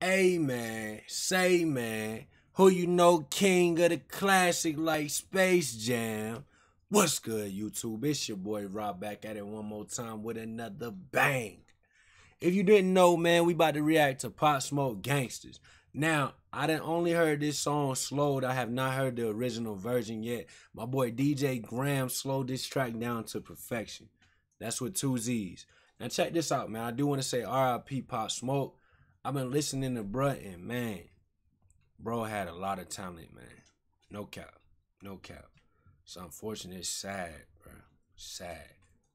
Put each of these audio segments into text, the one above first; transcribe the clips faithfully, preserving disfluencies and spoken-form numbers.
Hey man, say man, who you know king of the classic like Space Jam? What's good, YouTube? It's your boy Rob back at it one more time with another bang. If you didn't know, man, we about to react to Pop Smoke Gangsters. Now, I done only heard this song slowed. I have not heard the original version yet. My boy D J Graham slowed this track down to perfection. That's with two Z's. Now check this out, man. I do want to say R I P Pop Smoke. I've been listening to bruh, and man, bro had a lot of talent, man. No cap. No cap. It's unfortunate. It's sad, bro. Sad.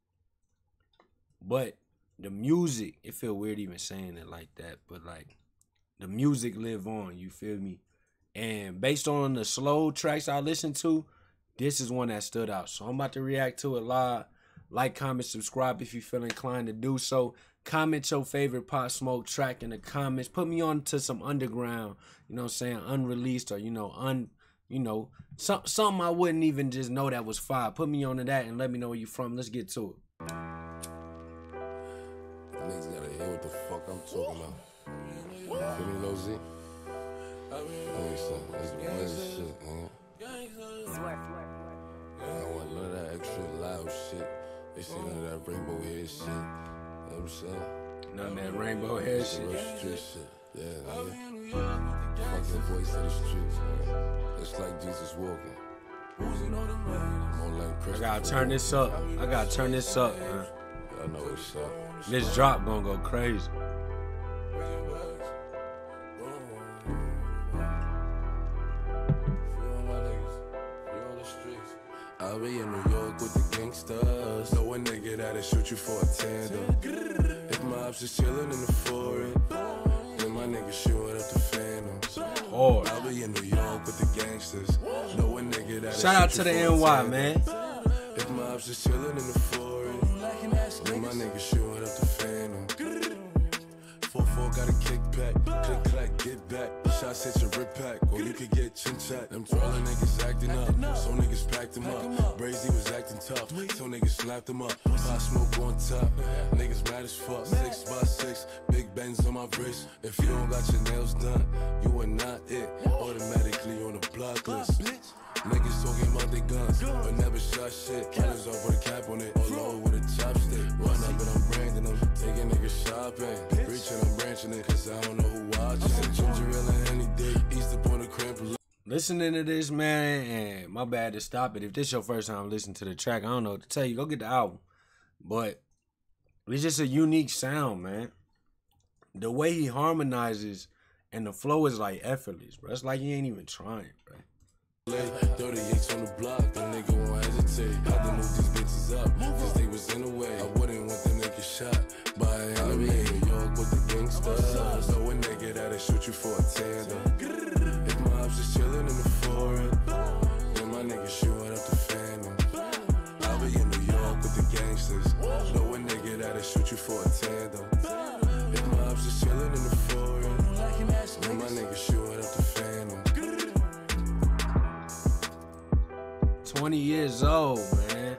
But the music, it feel weird even saying it like that, but like the music live on, you feel me? And based on the slow tracks I listened to, this is one that stood out. So I'm about to react to it live. Like, comment, subscribe if you feel inclined to do so. Comment your favorite Pop Smoke track in the comments. Put me on to some underground, you know what I'm saying, unreleased or, you know, un, you know, some, something I wouldn't even just know that was fire. Put me on to that and let me know where you from. Let's get to it. Niggas gotta hear what the fuck I'm talking about. Feel me, Lil Z? Hey, son, that's the best shit, man. I don't want none of that extra loud shit. They see none of that rainbow head shit. You know what I'm saying? None of that rainbow head shit. Street shit. Yeah, nigga. Fucking voice of the streets, man. It's like Jesus walking. I gotta turn this up. I gotta turn this up, man. I know what's up. This drop gonna go crazy. I'll be in New York with the gangsters. Know a nigga that'll shoot you for a tandem. If my ops is chillin' in the foreign, then my nigga shooting up the phantoms. Oh. I'll be in New York with the gangsters. Know a nigga that'll shout out to the N Y, man. If my ops is chillin' in the foreign, then my nigga shooting up the phantom. four four got a kickback, click clack, get back. Shots hit your rip pack, or you could get chin chat. Them twirling niggas acting up, so niggas packed him up. Brazy was acting tough, so niggas slapped him up. Pop Smoke on top, niggas mad as fuck. Six by six, big bends on my wrist. If you don't got your nails done, you are not it. Automatically on the block list. Niggas talking about their guns, but never shot shit. Killers off with a cap on it, or low with a chopstick. Run up and I'm branding them, taking niggas shopping. Preaching, I'm branching it, cause I don't know who watching. Ginger ale and any day, East upon the cramp. Listening to this, man, and my bad to stop it. If this your first time listening to the track, I don't know what to tell you. Go get the album. But it's just a unique sound, man. The way he harmonizes and the flow is like effortless, bro. It's like he ain't even trying, bro. thirty-eights on the block, the nigga won't hesitate. Had to move these bitches up, cause they was in the way. I wouldn't want the nigga shot by an enemy. In New York with the gangsters. Know a nigga that'll shoot you for a tandem. If my ops is chillin' in the foreign, then my nigga shooting up the phantom. I'll be in New York with the gangsters. Know a nigga that'll shoot you for a tandem. If my ops is chillin' in the foreign, then my nigga shooting up the phantom. twenty years old, man.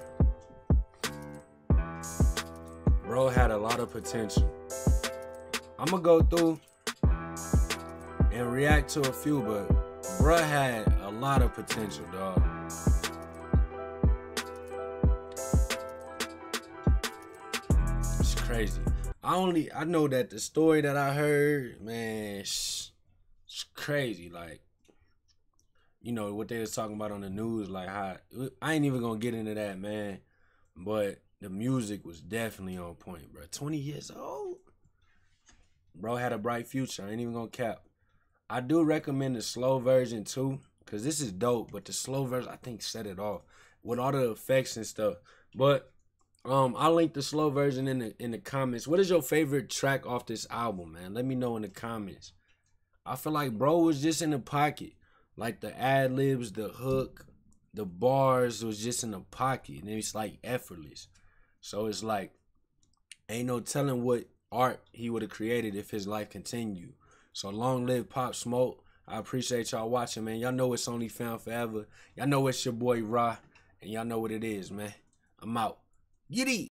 Bro had a lot of potential. I'm gonna go through and react to a few, but bruh had a lot of potential, dog. It's crazy. I only, I know that the story that I heard, man, it's, it's crazy. Like, you know, what they was talking about on the news, like how, I ain't even gonna get into that, man. But the music was definitely on point, bro. twenty years old. Bro had a bright future. I ain't even gonna cap. I do recommend the slow version too, because this is dope, but the slow version, I think, set it off with all the effects and stuff. But um, I'll link the slow version in the, in the comments. What is your favorite track off this album, man? Let me know in the comments. I feel like bro was just in the pocket. Like the ad-libs, the hook, the bars was just in the pocket. And it's like effortless. So it's like, ain't no telling what art he would have created if his life continued. So long live Pop Smoke. I appreciate y'all watching, man. Y'all know it's only found forever. Y'all know it's your boy Ra. And y'all know what it is, man. I'm out. Giddy.